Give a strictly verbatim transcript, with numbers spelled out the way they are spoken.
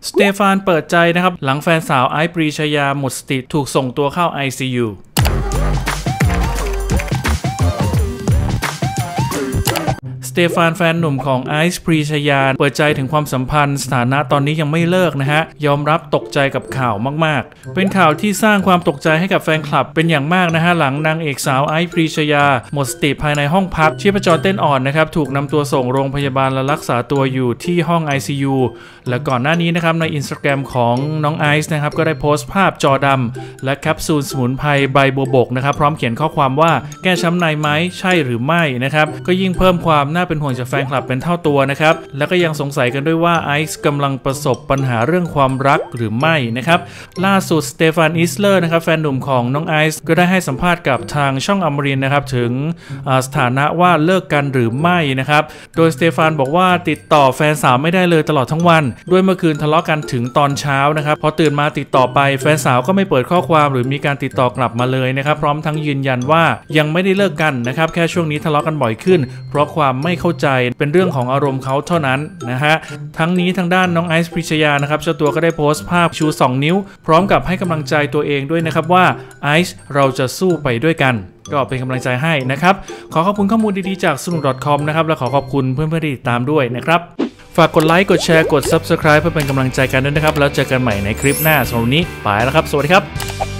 สเตฟานเปิดใจนะครับหลังแฟนสาวไอซ์ปรีชยาหมดสติถูกส่งตัวเข้า ไอ ซี ยูสเตฟานแฟนหนุ่มของไอซ์ปรีชยาเปิดใจถึงความสัมพันธ์สถานะตอนนี้ยังไม่เลิกนะฮะยอมรับตกใจกับข่าวมากๆเป็นข่าวที่สร้างความตกใจให้กับแฟนคลับเป็นอย่างมากนะฮะหลังนางเอกสาวไอซ์ปรีชยาหมดสติภายในห้องพักชีพจรเต้นอ่อนนะครับถูกนำตัวส่งโรงพยาบาลและรักษาตัวอยู่ที่ห้อง ไอ ซี ยู และก่อนหน้านี้นะครับใน Instagram ของน้องไอซ์นะครับก็ได้โพสต์ภาพจอดำและแคปซูลสมุนไพรใบบัวบกนะครับพร้อมเขียนข้อความว่าแก้ช้ำในไหมใช่หรือไม่นะครับก็ยิ่งเพิ่มความน่าเป็นห่วงจากแฟนคลับเป็นเท่าตัวนะครับแล้วก็ยังสงสัยกันด้วยว่าไอซ์กำลังประสบปัญหาเรื่องความรักหรือไม่นะครับล่าสุดสเตฟานอิสเลอร์นะครับแฟนหนุ่มของน้องไอซ์ก็ได้ให้สัมภาษณ์กับทางช่องอมรินทร์นะครับถึงสถานะว่าเลิกกันหรือไม่นะครับโดยสเตฟานบอกว่าติดต่อแฟนสาวไม่ได้เลยตลอดทั้งวันด้วยเมื่อคืนทะเลาะกันถึงตอนเช้านะครับพอตื่นมาติดต่อไปแฟนสาวก็ไม่เปิดข้อความหรือมีการติดต่อกลับมาเลยนะครับพร้อมทั้งยืนยันว่ายังไม่ได้เลิกกันนะครับแค่ช่วงนี้ทะเลาะกันบ่อยขึ้นเพราะความไม่เข้าใจเป็นเรื่องของอารมณ์เขาเท่านั้นนะฮะทั้งนี้ทางด้านน้องไอซ์ปรีชยานะครับเจ้าตัวก็ได้โพสต์ภาพชูสองนิ้วพร้อมกับให้กำลังใจตัวเองด้วยนะครับว่าไอซ์เราจะสู้ไปด้วยกันก็เป็นกำลังใจให้นะครับขอขอบคุณข้อมูลดีๆจากสนุก .com นะครับและขอขอบคุณเพื่อนๆที่ติดตามด้วยนะครับฝากกดไลค์กดแชร์กด ซับสไครบ์ เพื่อเป็นกำลังใจกันด้วยนะครับแล้วเจอกันใหม่ในคลิปหน้าสำหรับวันนี้ไปแล้วครับสวัสดีครับ